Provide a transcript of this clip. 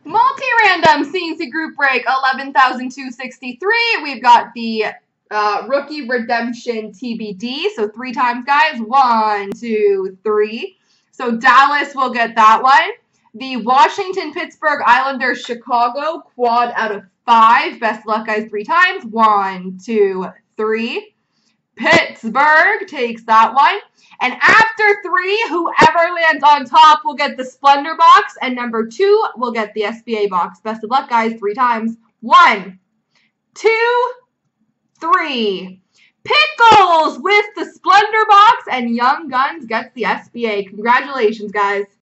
Multi-random C&C group break 11,263. We've got the rookie redemption TBD. So 3 times, guys. 1, 2, 3. So Dallas will get that one. The Washington, Pittsburgh Islanders, Chicago quad out of 5. Best of luck, guys. 3 times. 1, 2, 3. Pittsburgh takes that one. And after 3, whoever lands on top will get the Splendor box, and number 2 will get the SBA box. Best of luck, guys. 3 times. 1, 2, 3. Pickles with the Splendor box, and Young Guns gets the SBA. Congratulations, guys.